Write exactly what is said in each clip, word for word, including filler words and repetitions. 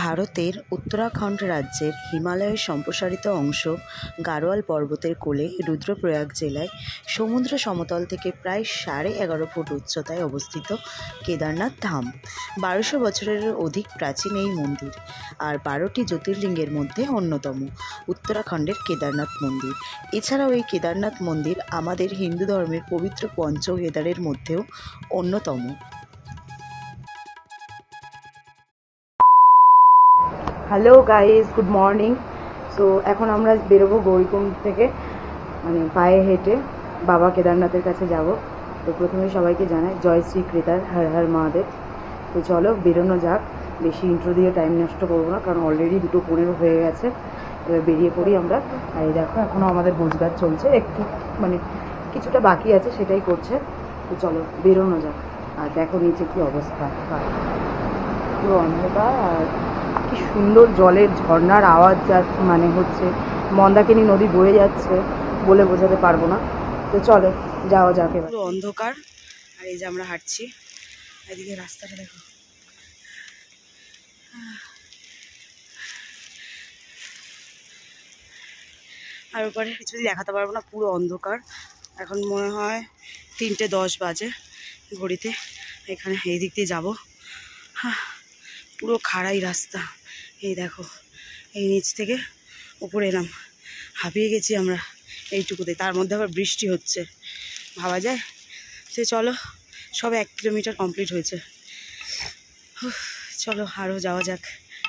ভারতের উত্তরাখণ্ড রাজ্যের হিমালয়ের সম্প্রসারিত অংশ গাড়োয়াল পর্বতের কোলে রুদ্রপ্রয়াগ জেলায় সমুদ্র সমতল থেকে প্রায় সাড়ে এগারো ফুট উচ্চতায় অবস্থিত কেদারনাথ ধাম। বারোশো বছরের অধিক প্রাচীন এই মন্দির আর বারোটি জ্যোতির্লিঙ্গের মধ্যে অন্যতম উত্তরাখণ্ডের কেদারনাথ মন্দির। এছাড়াও এই কেদারনাথ মন্দির আমাদের হিন্দু ধর্মের পবিত্র পঞ্চ কেদারের মধ্যেও অন্যতম। Hello guys, good morning. So এখন আমরা বেরোবো গৌরীকুণ্ড থেকে, মানে পায়ে হেঁটে বাবা কেদারনাথের কাছে যাব। তো প্রথমে সবাইকে জানাই জয় শ্রী কেদার, হর হর মহাদেব। তো চলো বেরোনো যাক, বেশি ইন্ট্রো দিয়ে টাইম নষ্ট করবো না, কারণ অলরেডি দুটো পনেরো হয়ে গেছে। এবার বেরিয়ে পড়ি আমরা। আর এই দেখো এখনও আমাদের ভোজগাছ চলছে, একটু মানে কিছুটা বাকি আছে, সেটাই করছে। তো চলো বেরোনো যাক। আর দেখো নিচে কি অবস্থা, পুরো অন্ধকার, আর কি সুন্দর জলের ঝর্ণার আওয়াজ যা মানে হচ্ছে, মন্দাকিনী নদী বয়ে যাচ্ছে, বলে বোঝাতে পারবো না। তো চলো যাওয়া যাক। এবার পুরো অন্ধকার, আর এই যে আমরা হাঁটছি, এদিকে রাস্তাটা দেখো। আর ওপরে কিছুই দেখাতে পারবো না, পুরো অন্ধকার। এখন মনে হয় তিনটে দশ বাজে ঘড়িতে। এখানে এই দিক দিয়ে যাবো। হ্যাঁ, পুরো খাড়াই রাস্তা। এই দেখো, এই নিচ থেকে উপরে এলাম, হাঁপিয়ে গেছি আমরা এইটুকুতে, তার মধ্যে আবার বৃষ্টি হচ্ছে, ভাবা যায়। সে চলো, সব এক কিলোমিটার কমপ্লিট হয়েছে। চলো আরও যাওয়া যাক।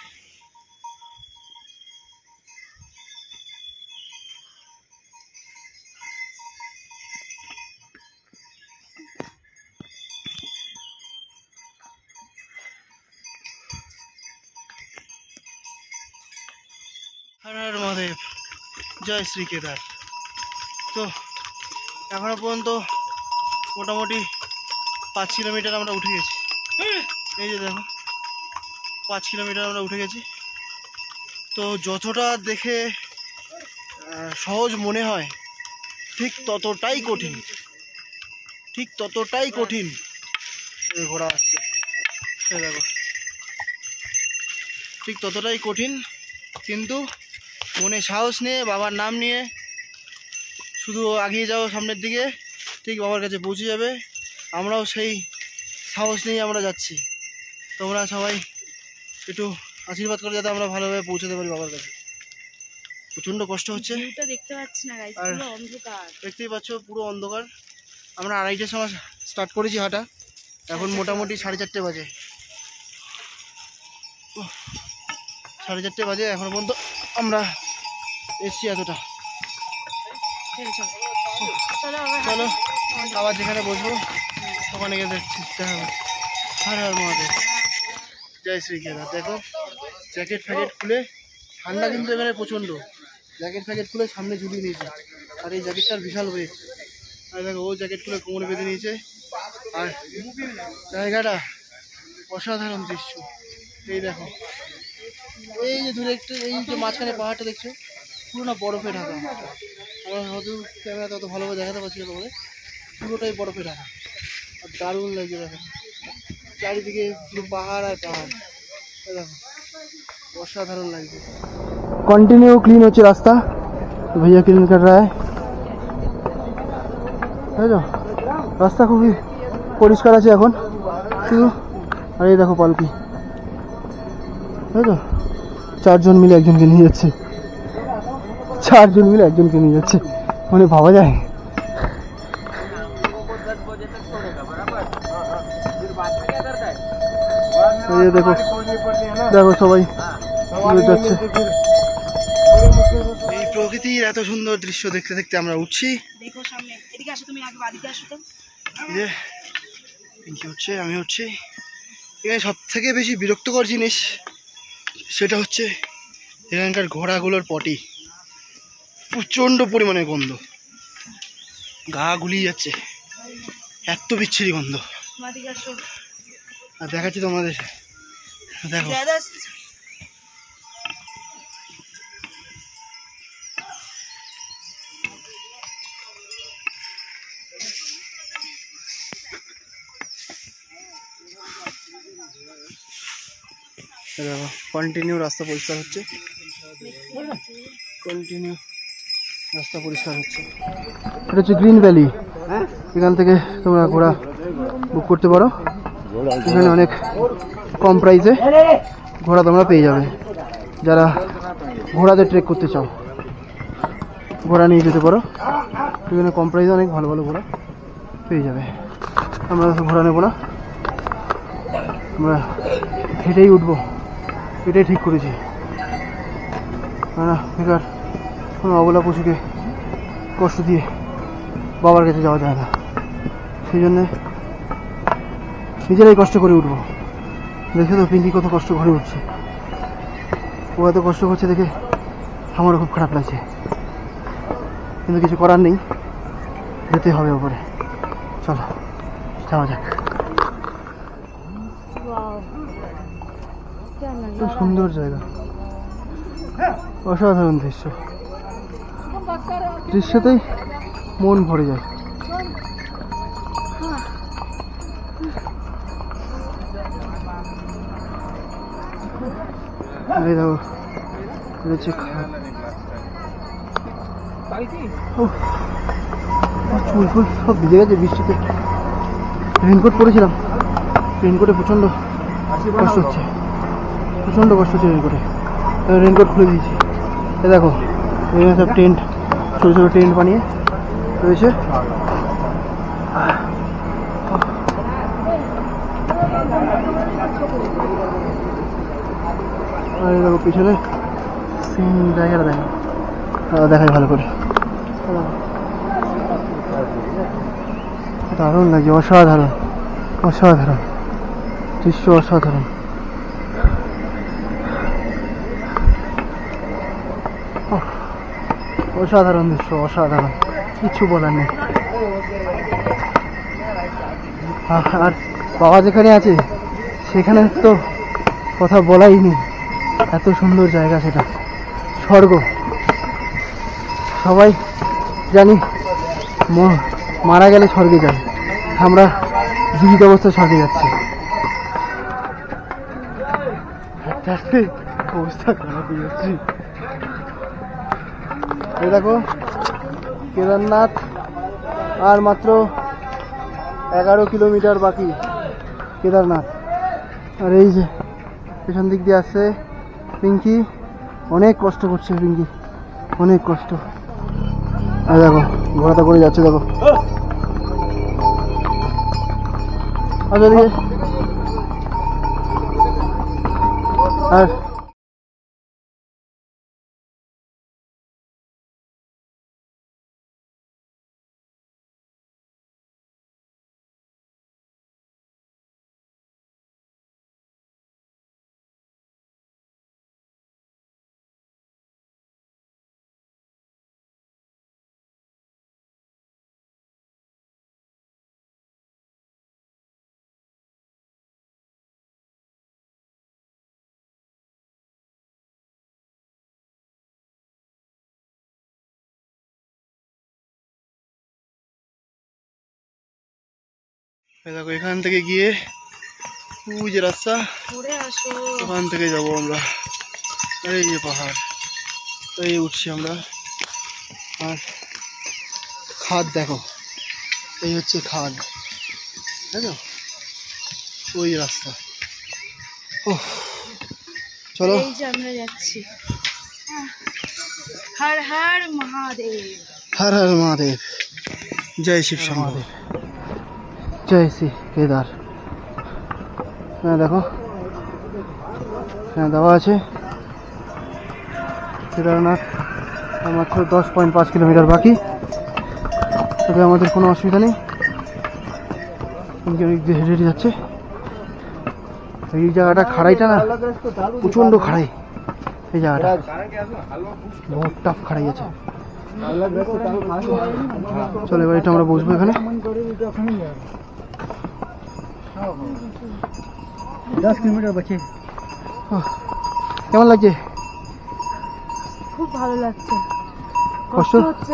হর হর মহাদেব, জয় শ্রী কেদার। তো এখনো পর্যন্ত মোটামুটি পাঁচ কিলোমিটার আমরা উঠে গেছি। এই যে দেখো, পাঁচ কিলোমিটার আমরা উঠে গেছি। তো যতটা দেখে সহজ মনে হয়, ঠিক ততটাই কঠিন, ঠিক ততটাই কঠিন। ঘোড়া আসছে, দেখো, ঠিক ততটাই কঠিন। কিন্তু মনে সাহস নিয়ে, বাবার নাম নিয়ে শুধু এগিয়ে যাও সামনের দিকে, ঠিক বাবার কাছে পৌঁছে যাবে। আমরাও সেই সাহস নিয়ে আমরা যাচ্ছি। তোমরা সবাই একটু আশীর্বাদ করে যাতে আমরা ভালোভাবে পৌঁছাতে পারি বাবার কাছে। প্রচণ্ড কষ্ট হচ্ছে, দেখতে পাচ্ছি না, আর দেখতেই পাচ্ছ পুরো অন্ধকার। আমরা আড়াইটার সময় স্টার্ট করেছি হাঁটা, এখন মোটামুটি সাড়ে চারটে বাজে। সাড়ে চারটে বাজে এখনো পর্যন্ত আমরা এসছি এতটা। চলো আবার যেখানে বসবো ওখানে গিয়ে দেখছি। হর হর মহাদেব, জয় শ্রী কেদার। দেখো জ্যাকেট ফ্যাকেট খুলে, ঠান্ডা কিন্তু এখানে প্রচণ্ড, জ্যাকেট ফ্যাকেট খুলে সামনে ঝুলিয়ে নিয়েছে। আর এই জ্যাকেটটার বিশাল ওয়েট। আর দেখো ও জ্যাকেট খুলে কোমরে বেঁধে নিয়েছে। আর জায়গাটা অসাধারণ দৃশ্য। এই দেখো, এই যে দূরে একটু, এই যে মাঝখানে পাহাড়টা দেখছো, পুরো না বরফে ঢাকা। আমরা হয়তো ক্যামেরাতে অত ভালোভাবে দেখাতে পারছি না তোমাদের, পুরোটাই বরফে ঢাকা। আর দারুণ লাগছে দেখো, চারিদিকে পুরো পাহাড় আর পাহাড়। দেখো অসাধারণ লাগছে। কন্টিনিউ ক্লিন হচ্ছে রাস্তা, ভাইয়া ক্লিন কর রা হ্যায়। তাই তো রাস্তা খুবই পরিষ্কার আছে এখন শুধু। আর এই দেখো পালকি, তাই তো চারজন মিলে একজনকে নিয়ে যাচ্ছে, চারজন মিলে একজনকে নিয়ে যাচ্ছে, মানে ভাবা যায়। দেখো দেখো সবাই যাচ্ছে। এই প্রকৃতির এত সুন্দর দৃশ্য দেখতে দেখতে আমরা উঠছি। হচ্ছে আমি হচ্ছে এখানে সব থেকে বেশি বিরক্তকর জিনিস সেটা হচ্ছে এখানকার ঘোড়াগুলোর পটি। প্রচণ্ড পরিমাণে গন্ধ, গা গুলিয়ে যাচ্ছে, এত বিচ্ছিরি গন্ধ। আর দেখাচ্ছি তোমাদের, দেখো দেখো কন্টিনিউ রাস্তা পরিষ্কার হচ্ছে, কন্টিনিউ রাস্তা পরিষ্কার হচ্ছে। এটা হচ্ছে গ্রিন ভ্যালি, এখান থেকে তোমরা ঘোড়া বুক করতে পারো। এখানে অনেক কম প্রাইসে ঘোড়া তোমরা পেয়ে যাবে। যারা ঘোড়াতে ট্রেক করতে চাও ঘোড়া নিয়ে যেতে পারো, এখানে কম প্রাইসে অনেক ভালো ভালো ঘোড়া পেয়ে যাবে। আমরা ঘোড়া নেবো না, আমরা হেঁটেই উঠবো, এটাই ঠিক করেছি। না বেকার কোনো অবলা পশুকে কষ্ট দিয়ে বাবার কাছে যাওয়া যায় না, সেই জন্যে নিজেরাই কষ্ট করে উঠবো। দেখে তো পিঙ্কি কত কষ্ট করে উঠছে, ও এত কষ্ট করছে দেখে আমারও খুব খারাপ লাগছে, কিন্তু কিছু করার নেই, যেতে হবে ওপরে। চলো যাওয়া যাক। খুব সুন্দর জায়গা, অসাধারণ দৃশ্য, দৃশ্যতেই মন ভরে যায়। এই দেখো রয়েছে খাট, চুল ফুল সব ভিজে গেছে বৃষ্টিতে। রেনকোট পরেছিলাম, রেনকোটে প্রচণ্ড কষ্ট হচ্ছে, প্রচণ্ড কষ্ট হচ্ছে রেনকোটে, রেনকোট খুলে দিয়েছি। এ দেখো এখানে সব টেন্ট, ছোটো ছোটো টেন্ট বানিয়ে রয়েছে। আর দেখো পিছনে সিন জায়গাটা দেখো, দেখাই ভালো করে, দারুণ লাগছে, অসাধারণ অসাধারণ দৃশ্য, অসাধারণ। অসাধারণ দৃশ্য, অসাধারণ, কিছু বলার নেই। আর বাবা যেখানে আছে সেখানে তো কথা বলাই নেই, এত সুন্দর জায়গা, সেটা স্বর্গ। সবাই জানি মারা গেলে স্বর্গে যায়, আমরা জীবিত অবস্থায় স্বর্গে যাচ্ছি। অবস্থা খারাপ হয়ে যাচ্ছে। এই দেখো কেদারনাথ আর মাত্র এগারো কিলোমিটার বাকি কেদারনাথ। আর এই যে পেছন দিক দিয়ে আসছে পিঙ্কি, অনেক কষ্ট করছে পিঙ্কি, অনেক কষ্ট। আর দেখো ঘোড়াটা করে যাচ্ছে, দেখো আচ্ছা দিকে। আর দেখো এখান থেকে গিয়ে ওই যে রাস্তা, ওখান থেকে যাবো আমরা। এই যে পাহাড়, এই উঠছি আমরা। আর খাদ দেখো, এই হচ্ছে খাদ, তাই তো ওই রাস্তা। ও চলো আমরা যাচ্ছি। হর হর মহাদেব, হর হর মহাদেব, জয় শিব মহাদেব, জয় শ্রী কেদার। হ্যাঁ দেখো হ্যাঁ দেওয়া আছে কেদারনাথ, মাত্র দশ পয়েন্ট পাঁচ কিলোমিটার বাকি, তবে আমাদের কোনো অসুবিধা নেই, হেঁটে হেঁটে যাচ্ছে। এই জায়গাটা খাড়াইটা না প্রচণ্ড খাড়াই, এই জায়গাটা বহুত টাফ খাড়াই আছে। চলো এবার এটা আমরা বসবো এখানে। দশ কিলোমিটার বাকি, কেমন লাগছে? খুব ভালো লাগছে, কষ্ট হচ্ছে।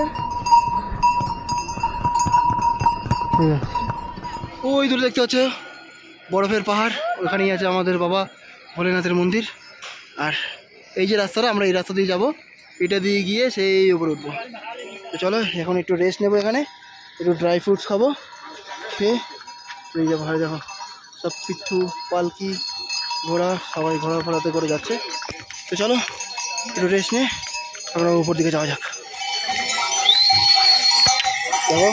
ঠিক আছে, ওই দূরে দেখতে পাচ্ছ বরফের পাহাড়, ওখানেই আছে আমাদের বাবা ভোলেনাথের মন্দির। আর এই যে রাস্তাটা, আমরা এই রাস্তা দিয়ে যাব, এটা দিয়ে গিয়ে সেই উপরে উঠবো। তো চলো এখন একটু রেস্ট নেবো, এখানে একটু ড্রাই ফ্রুটস খাবো, খেয়ে এই যাবো। হয় দেখো সব পিঠু পালকি ঘোড়া, সবাই ঘোড়া ঘোড়াতে করে যাচ্ছে। তো চলো একটু রেস্ট নিয়ে আমরা উপর দিকে যাওয়া যাক। দেখো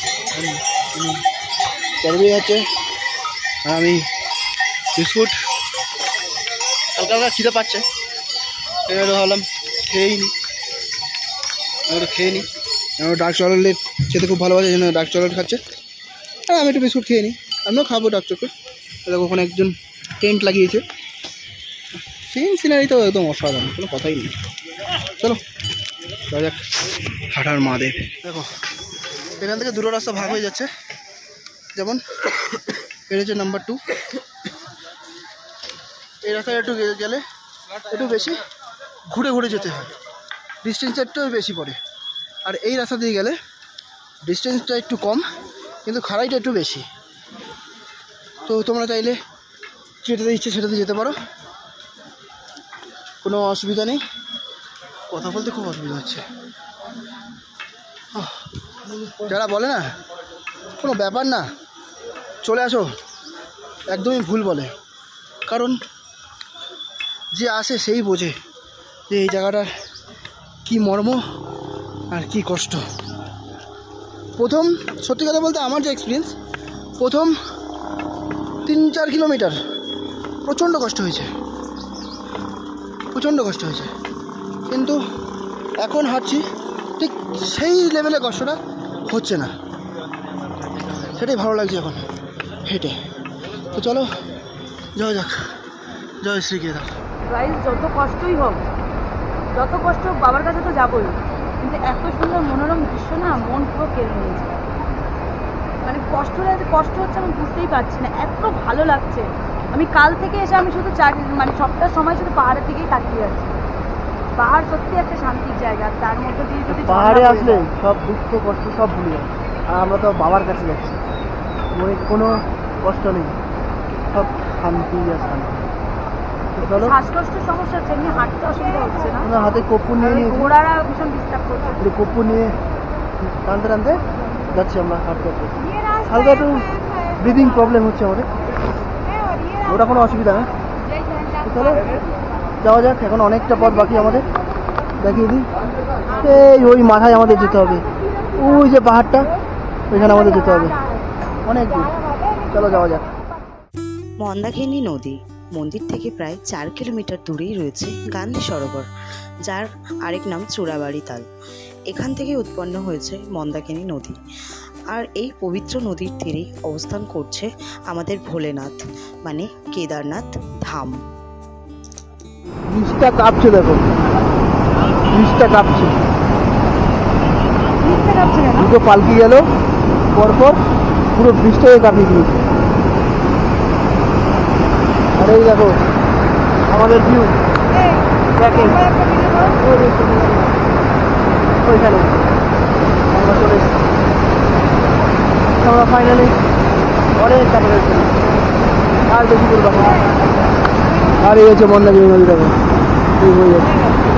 ক্যাডবেরি যাচ্ছে, আর আমি বিস্কুট, হালকা হালকা খিদে পাচ্ছে, এবারে ভাবলাম খেয়েই নি, আমরা খেয়ে নিই। আমার ডার্ক চকলেট খেতে খুব ভালোবাসে, এই জন্য ডার্ক চকলেট খাচ্ছে। হ্যাঁ আমি একটু বিস্কুট খেয়ে নিই, আমিও খাবো ডার্ক চকলেট। দেখো ওখানে একজন টেন্ট লাগিয়েছে, সিন সিনারি তো একদম অসাধারণ, কোনো কথাই নেই। চলো যাক হাঁটার মাদের। দেখো এখান থেকে দুটো রাস্তা ভাগ হয়ে যাচ্ছে, যেমন এটা হচ্ছে নাম্বার টু। এই রাস্তায় একটু গেলে একটু বেশি ঘুরে ঘুরে যেতে হয়, ডিস্টেন্সটা একটু বেশি পড়ে। আর এই রাস্তা দিয়ে গেলে ডিস্টেন্সটা একটু কম, কিন্তু খাড়াইটা একটু বেশি। তো তোমরা চাইলে যেটাতে ইচ্ছে সেটাতে যেতে পারো, কোনো অসুবিধা নেই। কথা বলতে খুব অসুবিধা হচ্ছে। যারা বলে না কোনো ব্যাপার না, চলে আসো, একদমই ভুল বলে। কারণ যে আসে সেই বোঝে যে এই জায়গাটার কী মর্ম আর কি কষ্ট। প্রথম সত্যি কথা বলতে আমার যে এক্সপিরিয়েন্স, প্রথম তিন চার কিলোমিটার প্রচণ্ড কষ্ট হয়েছে, প্রচণ্ড কষ্ট হয়েছে। কিন্তু এখন হাঁটছি ঠিক সেই লেভেলে কষ্টটা হচ্ছে না, সেটাই ভালো লাগছে এখন হেঁটে। তো চলো যাওয়া যাক। জয় শ্রীকেদা। গাইস যত কষ্টই হোক, যত কষ্ট হোক বাবার কাছে তো যাবোই, কিন্তু এত সুন্দর মনোরম দৃশ্য না, মন পুরো কেড়ে নিয়েছে। মানে কষ্ট কষ্ট হচ্ছে আমি বুঝতেই পারছি না, এত ভালো লাগছে। আমি কাল থেকে এসে আমি শুধু চার মানে সবটার সময় শুধু পাহাড়ের দিকেই তাকিয়ে যাচ্ছি। পাহাড় সত্যি একটা শান্তির জায়গা, তার মধ্যে দিয়ে যদি পাহাড়ে আসলে সব দুঃখ কষ্ট সব ভুলে যায়। আর আমরা তো বাবার কাছে যাচ্ছি, মনে কোনো কষ্ট নেই, সব শান্তি আর শান্তি। চলো, শ্বাসকষ্টের সমস্যা হচ্ছে, এমনি হাঁটতে অসুবিধা হচ্ছে না। আমরা হাতে কর্পূর নিয়ে নিয়েছি, ঘোড়ারা ভীষণ ডিস্টার্ব করছে। একটু কর্পূর নিয়ে টানতে টানতে যাচ্ছি আমরা হাঁটতে হাঁটতে। হালকা একটু ব্রিদিং প্রবলেম হচ্ছে আমাদের, ওটা কোনো অসুবিধা না। চলো যাওয়া যাক, এখন অনেকটা পথ বাকি আমাদের। দেখিয়ে দিই, এই ওই মাথায় আমাদের যেতে হবে, ওই যে পাহাড়টা, ওইখানে আমাদের যেতে হবে, অনেক দূর। চলো যাওয়া যাক। মন্দাকিনী নদী মন্দির থেকে প্রায় চার কিলোমিটার দূরেই রয়েছে গান্ধী সরোবর, যার আরেক নাম চূড়াবাড়ি তাল। এখান থেকে উৎপন্ন হয়েছে মন্দাকিনী নদী। আর এই পবিত্র নদীর তীরে অবস্থান করছে আমাদের ভোলেনাথ মানে কেদারনাথ ধাম। ব্রিজটা কাঁপছে, দেখো ব্রিজটা কাঁপছে, দুটো পালকি গেল পরপর, পুরো ব্রিজটাকে কাঁপিয়ে দিয়েছে। আর এই দেখো আমাদের ভিউ, দেখেন ওইখানে আমরা চলে এসেছি, আমরা ফাইনালি অনেক কাছে রয়েছে, আর বেশি দূর বাকি। আর এই হচ্ছে মন্দাকিনী নদী, দেখো এই হয়ে যাচ্ছে।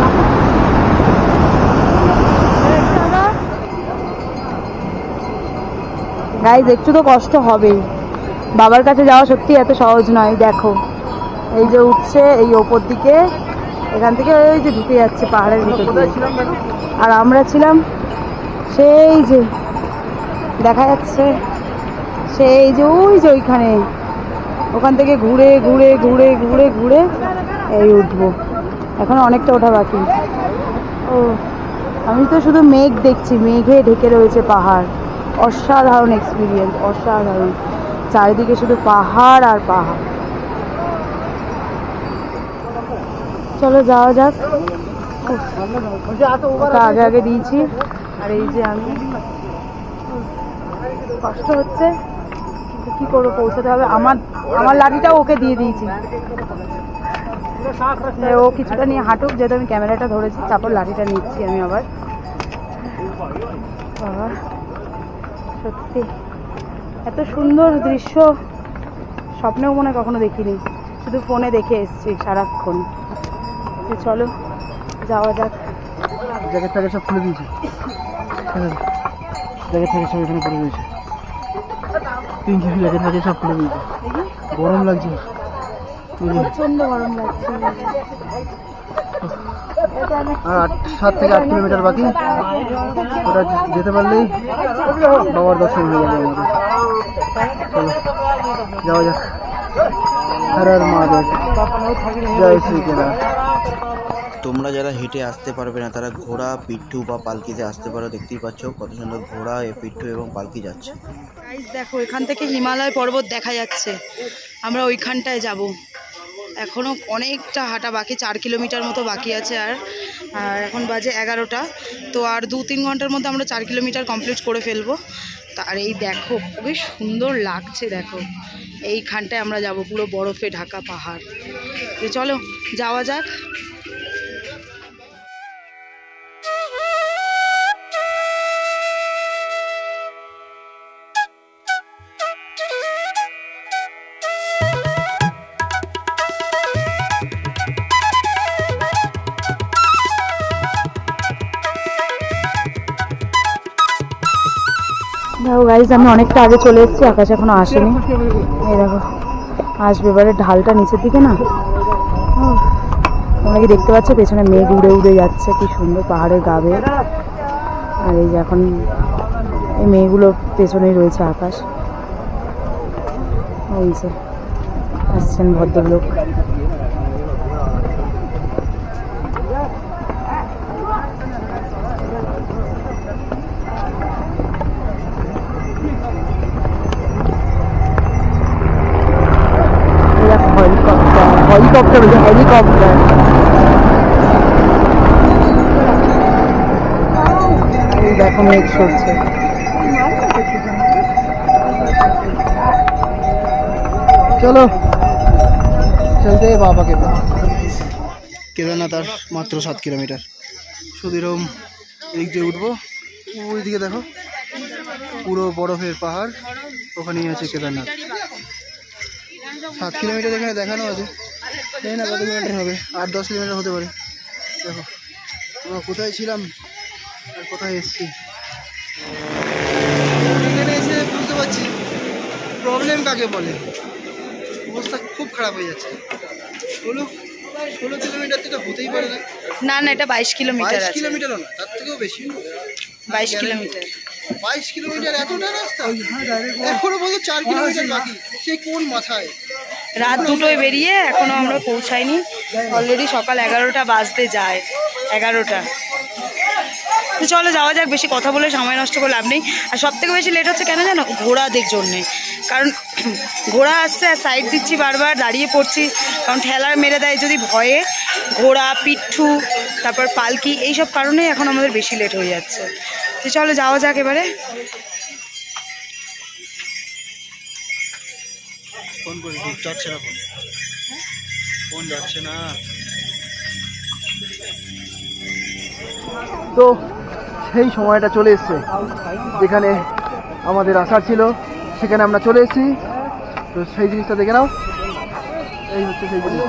গাইজ একটু তো কষ্ট হবেই, বাবার কাছে যাওয়া সত্যি এত সহজ নয়। দেখো এই যে উঠছে এই ওপর দিকে, এখান থেকে ওই যে ঢুকে যাচ্ছে পাহাড়ের ভিতর দিয়ে। আর আমরা ছিলাম সেই যে দেখা যাচ্ছে, সেই যে ওই যে ওইখানে, ওখান থেকে ঘুরে ঘুরে ঘুরে ঘুরে ঘুরে এই উঠবো। এখন অনেকটা ওঠা বাকি। ও আমি তো শুধু মেঘ দেখছি, মেঘে ঢেকে রয়েছে পাহাড়। অসাধারণ এক্সপিরিয়েন্স, অসাধারণ। চারিদিকে শুধু পাহাড় আর পাহাড়। চলো যাওয়া যাক। ওটা আগে আগে দিয়েছি, আর এই যে আমি, কষ্ট হচ্ছে কিন্তু কি করবো, পৌঁছাতে হবে। আমার আমার লাঠিটাও ওকে দিয়ে দিয়েছি, ও কিছুটা নিয়ে হাঁটুক, যেহেতু আমি ক্যামেরাটা ধরেছি। তারপর লাঠিটা নিচ্ছি আমি আবার। বাবা সত্যি এত সুন্দর দৃশ্য স্বপ্নেও মনে কখনো দেখিনি। শুধু ফোনে দেখে এসছি সারাক্ষণ। তো চলো যাওয়া যাক। জ্যাকেট ট্যাকেট সব খুলে দিয়েছে, জ্যাকেট ট্যাকেট সব এখানে পড়ে রয়েছে, পিঙ্কি জ্যাকেট ট্যাকেট সব খুলে দিয়েছে। গরম লাগছে, প্রচন্ড গরম লাগছে। আর আট সাত থেকে আট কিলোমিটার বাকি, ওটা যেতে পারলেই বাবার দর্শন হয়ে যাবে আমাদের। চলো যাওয়া যাক। হর হর মহাদেব, জয় শ্রী কেদার। তোমরা যারা হেঁটে আসতে পারবে না তারা ঘোড়া, পিট্ঠু বা পালকিতে আসতে পারো। দেখতেই পাচ্ছ কত সুন্দর ঘোড়া, পিট্ঠু এবং পালকি যাচ্ছে। গাইস দেখো এখান থেকে হিমালয় পর্বত দেখা যাচ্ছে। আমরা ওইখানটায় যাব। এখনও অনেকটা হাঁটা বাকি, চার কিলোমিটার মতো বাকি আছে। আর আর এখন বাজে এগারোটা, তো আর দু তিন ঘন্টার মধ্যে আমরা চার কিলোমিটার কমপ্লিট করে ফেলবো। আর এই দেখো খুবই সুন্দর লাগছে, দেখো এইখানটায় আমরা যাব, পুরো বরফে ঢাকা পাহাড়। তো চলো যাওয়া যাক। দেখো গাইজ আমি অনেকটা আগে চলে এসেছি, আকাশ এখনো আসেনি। এই দেখো আসবে এবারে, ঢালটা নিচের দিকে না, তোমরা কি দেখতে পাচ্ছ পেছনে মেঘ উড়ে উড়ে যাচ্ছে, কি সুন্দর পাহাড়ের গা বেয়ে। আর এই যে এখন এই মেঘগুলোর পেছনেই রয়েছে আকাশ। ওই যে আসছেন ভদ্রলোক। হেলিকপ্টার, হেলিকপ্টার দেখো মেঘ সরছে। চলো চলতে বাবাকে। কেদারনাথ আর মাত্র সাত কিলোমিটার। শুধু এরকম এদিক দিয়ে উঠবো, ওই দিকে দেখো পুরো বরফের পাহাড়, ওখানেই আছে কেদারনাথ। সাত কিলোমিটার এখানে দেখানো আছে, জানি না কত কিলোমিটার হবে, আট দশ কিলোমিটার হতে পারে। দেখো আমরা কোথায় ছিলাম আর কোথায় এসেছি। এখানে এসে বুঝতে পারছি প্রবলেম কাকে বলে। অবস্থা খুব খারাপ হয়ে যাচ্ছে। ষোলো ষোলো কিলোমিটার তো হতেই পারে না। না না এটা বাইশ কিলোমিটার বাইশ আছে। কিলোমিটারও না, তার থেকেও বেশি। বাইশ কিলোমিটার বাইশ কিলোমিটার এতটা রাস্তা, এখনো বলতো চার কিলোমিটার বাকি। সেই কোন মাথায় রাত দুটোয় বেরিয়ে এখনো আমরা পৌঁছাইনি। অলরেডি সকাল এগারোটা বাজতে যায়, এগারোটা। তো চলো যাওয়া যাক, বেশি কথা বলে সময় নষ্ট করে লাভ নেই। আর সব থেকে বেশি লেট হচ্ছে কেন জানো? ঘোড়াদের জন্যে। কারণ ঘোড়া আসছে আর সাইড দিচ্ছি বারবার, দাঁড়িয়ে পড়ছি, কারণ ঠেলা মেরে দেয় যদি ভয়ে। ঘোড়া, পিঠু, তারপর পালকি, এইসব কারণেই এখন আমাদের বেশি লেট হয়ে যাচ্ছে। তো চলো যাওয়া যাক এবারে। ফোন করি, যাচ্ছে না ফোন, ফোন যাচ্ছে না। তো সেই সময়টা চলে এসছে যেখানে আমাদের আসার ছিল, সেখানে আমরা চলে এসেছি। তো সেই জিনিসটা দেখে নাও, এই হচ্ছে সেই জিনিস।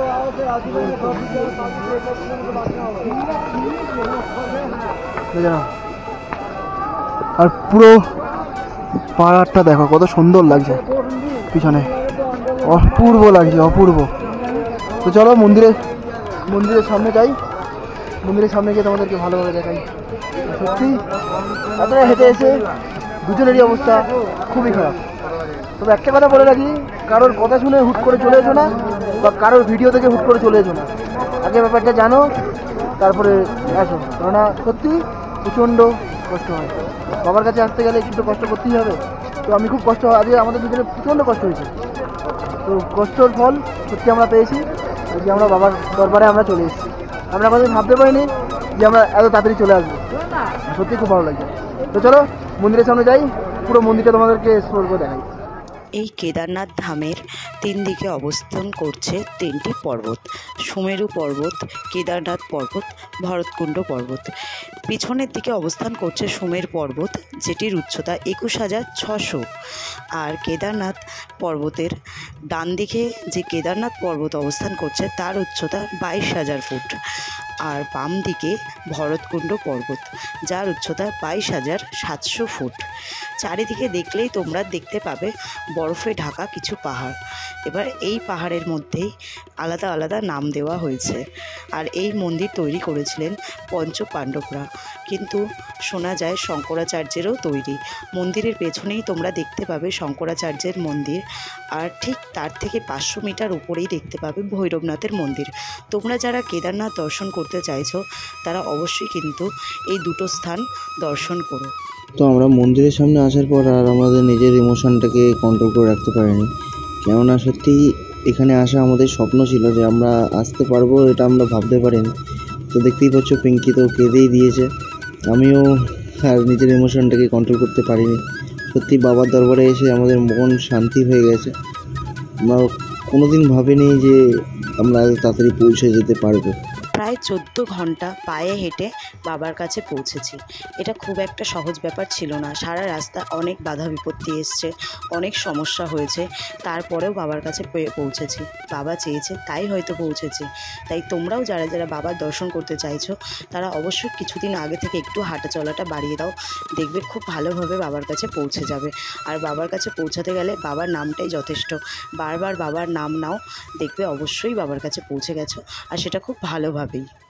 দেখে নাও, আর পুরো পাহাড়টা দেখো কত সুন্দর লাগছে পিছনে, অপূর্ব লাগছে, অপূর্ব। তো চলো মন্দিরে মন্দিরের সামনে যাই, মন্দিরের সামনে গিয়ে তোমাদেরকে ভালোভাবে দেখাই। সত্যি এতটা হেঁটে এসে দুজনেরই অবস্থা খুবই খারাপ। তবে একটা কথা বলে রাখি, কারোর কথা শুনে হুট করে চলে এসো না, বা কারোর ভিডিও থেকে হুট করে চলে এসো না। আগে ব্যাপারটা জানো, তারপরে আসো, কেননা সত্যি প্রচণ্ড কষ্ট হয়। বাবার কাছে আসতে গেলে একটু তো কষ্ট করতেই হবে। তো আমি খুব কষ্ট, আজকে আমাদের দুজনে প্রচণ্ড কষ্ট হয়েছে। তো কষ্টর ফল সত্যি আমরা পেয়েছি, যে আমরা বাবার দরবারে আমরা চলে এসেছি। আমরা কোনোদিন ভাবতে পারিনি যে আমরা এত তাড়াতাড়ি চলে আসবো, সত্যি খুব ভালো লাগছে। তো চলো মন্দিরের সামনে যাই, পুরো মন্দিরটা তোমাদেরকে এক্সপ্লোর করে দেখাই। এই কেদারনাথ ধামের তিন দিকে অবস্থান করছে তিনটি পর্বত: সুমেরু পর্বত, কেদারনাথ পর্বত, ভরতকুণ্ড পর্বত। পিছনের দিকে অবস্থান করছে সুমেরু পর্বত, যেটির উচ্চতা একুশ হাজার ছশো। আর কেদারনাথ পর্বতের ডান দিকে যে কেদারনাথ পর্বত অবস্থান করছে তার উচ্চতা বাইশ হাজার ফুট। আর বাম দিকে ভরতকুণ্ড পর্বত, যার উচ্চতা বাইশ হাজার সাতশো ফুট। চারিদিকে দেখলেই তোমরা দেখতে পাবে বরফে ঢাকা কিছু পাহাড়। এবার এই পাহাড়ের মধ্যেই আলাদা আলাদা নাম দেওয়া হয়েছে। আর এই মন্দির তৈরি করেছিলেন পঞ্চ পাণ্ডবরা, কিন্তু শোনা যায় শঙ্করাচার্যেরও তৈরি। মন্দিরের পেছনেই তোমরা দেখতে পাবে শঙ্করাচার্যের মন্দির, আর ঠিক তার থেকে পাঁচশো মিটার উপরেই দেখতে পাবে ভৈরবনাথের মন্দির। তোমরা যারা কেদারনাথ দর্শন করতে চাইছো তারা অবশ্যই কিন্তু এই দুটো স্থান দর্শন করো। তো আমরা মন্দিরের সামনে আসার পর আর আমাদের নিজের ইমোশনটাকে কন্ট্রোল করে রাখতে পারিনি, কেননা সত্যি এখানে আসা আমাদের স্বপ্ন ছিল, যে আমরা আসতে পারবো এটা আমরা ভাবতে পারিনি। তো দেখতেই পাচ্ছ পিঙ্কি তো কেঁদেই দিয়েছে, আমিও আর নিজের ইমোশনটাকে কন্ট্রোল করতে পারিনি। সত্যি বাবার দরবারে এসে আমাদের মন শান্তি হয়ে গেছে। আমরা কোনোদিন ভাবিনি যে আমরা এত তাড়াতাড়ি পৌঁছে যেতে পারবো। প্রায় চোদ্দো ঘন্টা পায়ে হেঁটে বাবার কাছে পৌঁছেছি। এটা খুব একটা সহজ ব্যাপার ছিল না। সারা রাস্তা অনেক বাধা বিপত্তি এসছে, অনেক সমস্যা হয়েছে, তারপরেও বাবার কাছে পৌঁছেছি। বাবা চেয়েছে তাই হয়তো পৌঁছেছি। তাই তোমরাও যারা যারা বাবার দর্শন করতে চাইছো তারা অবশ্যই কিছুদিন আগে থেকে একটু হাঁটা চলাটা বাড়িয়ে দাও, দেখবে খুব ভালোভাবে বাবার কাছে পৌঁছে যাবে। আর বাবার কাছে পৌঁছাতে গেলে বাবার নামটাই যথেষ্ট। বারবার বাবার নাম নাও, দেখবে অবশ্যই বাবার কাছে পৌঁছে গেছো, আর সেটা খুব ভালোভাবেই।